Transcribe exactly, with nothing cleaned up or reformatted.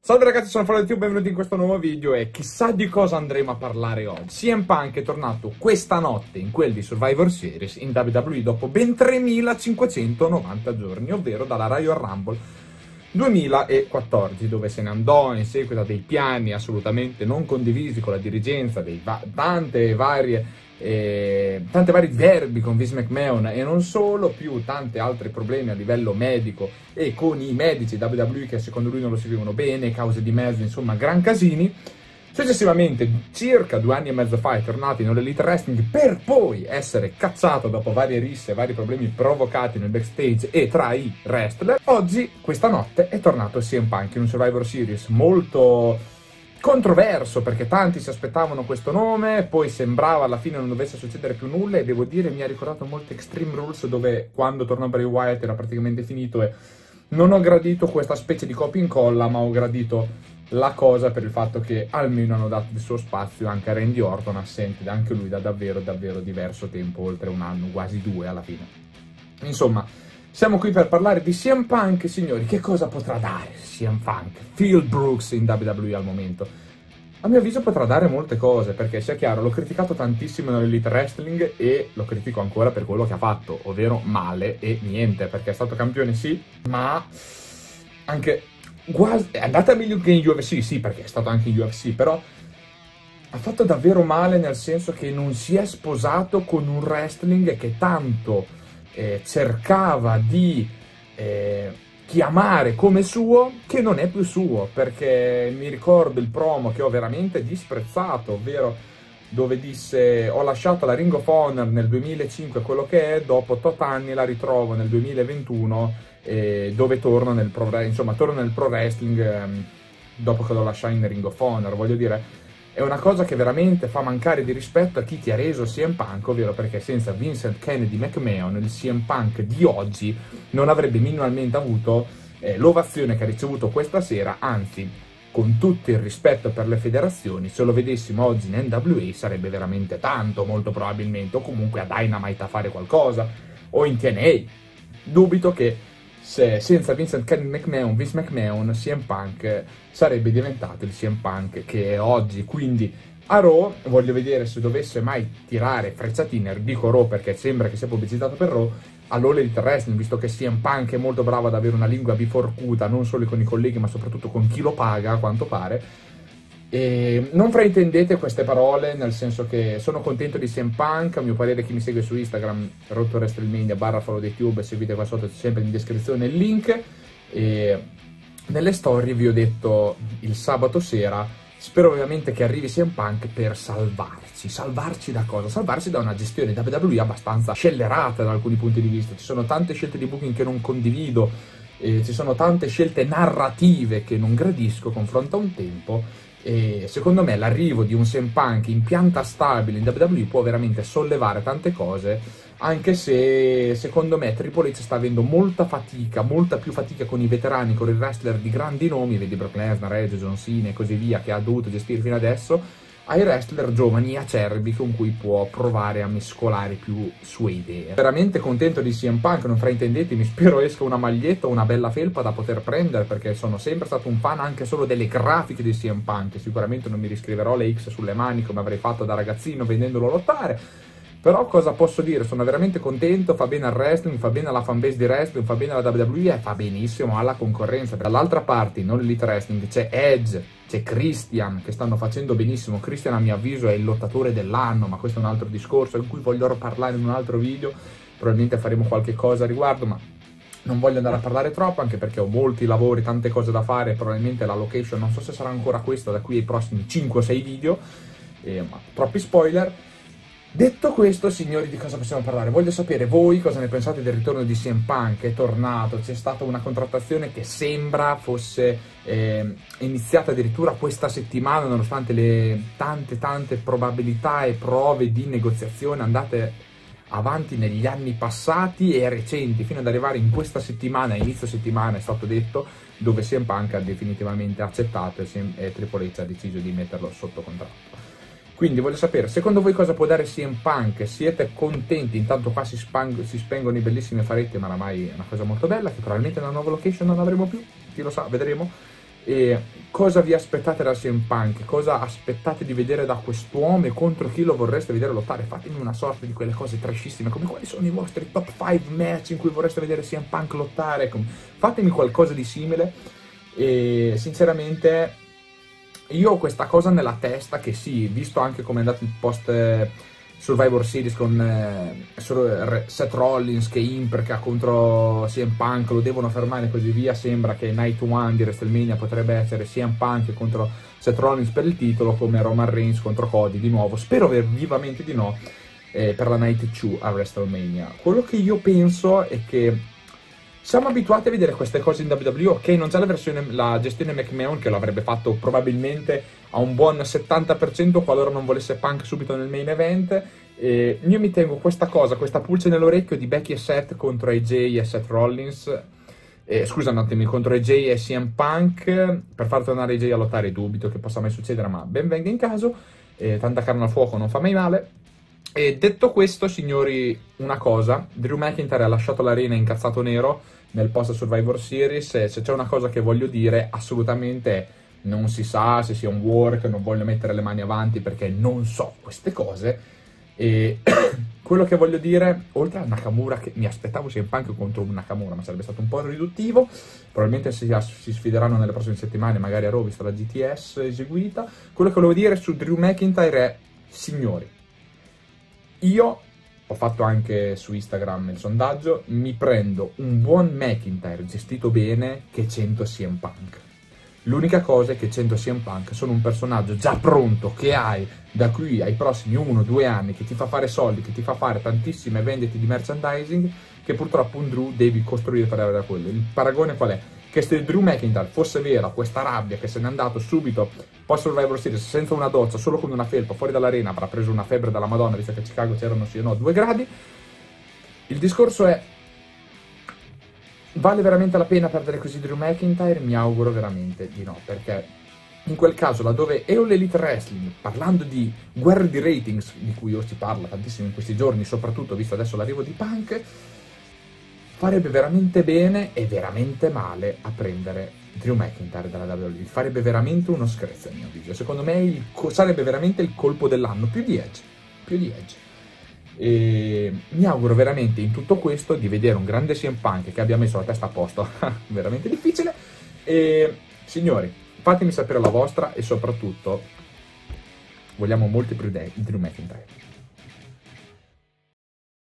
Salve ragazzi, sono ForTube, benvenuti in questo nuovo video e chissà di cosa andremo a parlare oggi. C M Punk è tornato questa notte in quel di Survivor Series in W W E dopo ben tremilacinquecentonovanta giorni, ovvero dalla Royal Rumble duemilaquattordici, dove se ne andò in seguito a dei piani assolutamente non condivisi con la dirigenza, dei va tante varie eh, tante vari verbi con Vince McMahon e non solo, più tanti altri problemi a livello medico e con i medici W W E che secondo lui non lo seguivano bene, cause di mezzo, insomma gran casini. Successivamente, circa due anni e mezzo fa, è tornato in All Elite Wrestling per poi essere cacciato dopo varie risse e vari problemi provocati nel backstage e tra i wrestler. Oggi, questa notte, è tornato C M Punk in un Survivor Series molto controverso, perché tanti si aspettavano questo nome, poi sembrava alla fine non dovesse succedere più nulla e devo dire mi ha ricordato molto Extreme Rules, dove quando tornò Bray Wyatt era praticamente finito e non ho gradito questa specie di copia e incolla, ma ho gradito la cosa per il fatto che almeno hanno dato il suo spazio anche a Randy Orton, assente anche lui da davvero davvero diverso tempo, oltre un anno, quasi due alla fine. Insomma, siamo qui per parlare di C M Punk, signori. Che cosa potrà dare C M Punk? Phil Brooks in W W E al momento. A mio avviso potrà dare molte cose, perché sia chiaro, l'ho criticato tantissimo nell'Elite Wrestling e lo critico ancora per quello che ha fatto, ovvero male e niente, perché è stato campione sì, ma anche quasi è andata meglio che in U F C, sì, perché è stato anche in U F C, però ha fatto davvero male, nel senso che non si è sposato con un wrestling che tanto eh, cercava di eh, chiamare come suo, che non è più suo, perché mi ricordo il promo che ho veramente disprezzato, ovvero dove disse: ho lasciato la Ring of Honor nel duemilacinque, quello che è, dopo tot anni la ritrovo nel duemilaventuno, eh, dove torno nel pro, insomma, torno nel pro wrestling ehm, dopo che l'ho lasciato in Ring of Honor. Voglio dire, è una cosa che veramente fa mancare di rispetto a chi ti ha reso C M Punk, ovvero perché senza Vincent Kennedy McMahon il C M Punk di oggi non avrebbe minimamente avuto eh, l'ovazione che ha ricevuto questa sera, anzi, con tutto il rispetto per le federazioni, se lo vedessimo oggi in N W A sarebbe veramente tanto, molto probabilmente, o comunque a Dynamite a fare qualcosa, o in T N A. Dubito che se senza Vincent Kennedy McMahon, Vince McMahon, C M Punk sarebbe diventato il C M Punk che è oggi. Quindi a Raw voglio vedere se dovesse mai tirare frecciatine, dico Raw perché sembra che sia pubblicizzato per Raw, all'All Elite Wrestling, visto che C M Punk è molto bravo ad avere una lingua biforcuta, non solo con i colleghi ma soprattutto con chi lo paga, a quanto pare. E non fraintendete queste parole, nel senso che sono contento di C M Punk. A mio parere, chi mi segue su Instagram, Road to WrestleMania barra FollowTube, seguite qua sotto, c'è sempre in descrizione il link. E nelle storie vi ho detto il sabato sera, spero ovviamente che arrivi C M Punk per salvarci. Salvarci da cosa? Salvarci da una gestione W W E abbastanza scellerata da alcuni punti di vista. Ci sono tante scelte di booking che non condivido, e ci sono tante scelte narrative che non gradisco confronto a un tempo. E secondo me l'arrivo di un C M Punk in pianta stabile in W W E può veramente sollevare tante cose, anche se secondo me Triple H sta avendo molta fatica, molta più fatica con i veterani, con i wrestler di grandi nomi, vedi Brock Lesnar, Edge, John Cena e così via, che ha dovuto gestire fino adesso, ai wrestler giovani e acerbi con cui può provare a mescolare più sue idee. Veramente contento di C M Punk, non fraintendetemi, spero esca una maglietta o una bella felpa da poter prendere, perché sono sempre stato un fan anche solo delle grafiche di C M Punk. Sicuramente non mi riscriverò le X sulle mani come avrei fatto da ragazzino vedendolo lottare, però cosa posso dire? Sono veramente contento, fa bene al wrestling, fa bene alla fanbase di wrestling, fa bene alla W W E e fa benissimo alla concorrenza. Dall'altra parte, in All Elite Wrestling, c'è Edge, c'è Christian, che stanno facendo benissimo. Christian a mio avviso è il lottatore dell'anno, ma questo è un altro discorso in cui voglio parlare in un altro video. Probabilmente faremo qualche cosa a riguardo, ma non voglio andare a parlare troppo, anche perché ho molti lavori, tante cose da fare. Probabilmente la location, non so se sarà ancora questa da qui ai prossimi cinque o sei video, eh, ma troppi spoiler. Detto questo, signori, di cosa possiamo parlare? Voglio sapere voi cosa ne pensate del ritorno di C M Punk. È tornato, c'è stata una contrattazione che sembra fosse eh, iniziata addirittura questa settimana, nonostante le tante tante probabilità e prove di negoziazione andate avanti negli anni passati e recenti, fino ad arrivare in questa settimana, inizio settimana è stato detto, dove C M Punk ha definitivamente accettato e Triple H ha deciso di metterlo sotto contratto. Quindi voglio sapere, secondo voi cosa può dare C M Punk? Siete contenti? Intanto qua si, si spengono i bellissimi faretti, ma oramai è una cosa molto bella, che probabilmente nella nuova location non avremo più, chi lo sa, vedremo. E cosa vi aspettate da C M Punk? Cosa aspettate di vedere da quest'uomo e contro chi lo vorreste vedere lottare? Fatemi una sorta di quelle cose trashissime, come quali sono i vostri top cinque match in cui vorreste vedere C M Punk lottare? Fatemi qualcosa di simile. E sinceramente io ho questa cosa nella testa che sì, visto anche come è andato il post eh, Survivor Series con eh, Seth Rollins che impreca contro C M Punk, lo devono fermare e così via, sembra che Night One di WrestleMania potrebbe essere C M Punk contro Seth Rollins per il titolo, come Roman Reigns contro Cody di nuovo, spero vivamente di no, eh, per la Night due a WrestleMania. Quello che io penso è che siamo abituati a vedere queste cose in W W E, ok, non c'è la versione, la gestione McMahon che lo avrebbe fatto probabilmente a un buon settanta per cento qualora non volesse Punk subito nel main event. E io mi tengo questa cosa, questa pulce nell'orecchio di Becky e Seth contro A J e Seth Rollins, eh, scusa un attimo, contro A J e C M Punk, per far tornare A J a lottare. Dubito che possa mai succedere, ma ben venga in caso, eh, tanta carne al fuoco non fa mai male. E detto questo, signori, una cosa, Drew McIntyre ha lasciato l'arena incazzato nero nel post Survivor Series, e se c'è una cosa che voglio dire assolutamente è: non si sa se sia un work, non voglio mettere le mani avanti perché non so queste cose, e quello che voglio dire, oltre a Nakamura, che mi aspettavo C M Punk contro un Nakamura, ma sarebbe stato un po' riduttivo, probabilmente si, si sfideranno nelle prossime settimane, magari a Raw, visto la G T S eseguita. Quello che volevo dire su Drew McIntyre è: signori, io ho fatto anche su Instagram il sondaggio, mi prendo un buon McIntyre gestito bene che cento C M Punk. L'unica cosa è che cento C M Punk sono un personaggio già pronto che hai da qui ai prossimi uno due anni, che ti fa fare soldi, che ti fa fare tantissime vendite di merchandising, che purtroppo un Drew devi costruire per arrivare a quello. Il paragone qual è? Che se Drew McIntyre fosse vera questa rabbia che se n'è andato subito post Survivor Series senza una doccia, solo con una felpa fuori dall'arena, avrà preso una febbre dalla Madonna, visto che a Chicago c'erano sì o no due gradi. Il discorso è: vale veramente la pena perdere così Drew McIntyre? Mi auguro veramente di no, perché in quel caso, laddove All Elite Wrestling, parlando di guerre di ratings, di cui si parla tantissimo in questi giorni, soprattutto visto adesso l'arrivo di Punk, farebbe veramente bene e veramente male a prendere Drew McIntyre dalla W W E. Farebbe veramente uno scherzo, a mio avviso. Secondo me il sarebbe veramente il colpo dell'anno, più di Edge, più di Edge. E mi auguro veramente in tutto questo di vedere un grande C M Punk che abbia messo la testa a posto, veramente difficile. E signori, fatemi sapere la vostra, e soprattutto vogliamo molti più Drew McIntyre.